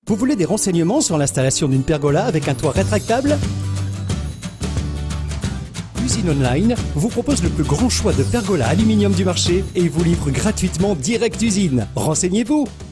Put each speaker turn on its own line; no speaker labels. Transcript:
Vous voulez des renseignements sur l'installation d'une pergola avec un toit rétractable? Usine Online vous propose le plus grand choix de pergolas aluminium du marché et vous livre gratuitement direct d'usine. Renseignez-vous!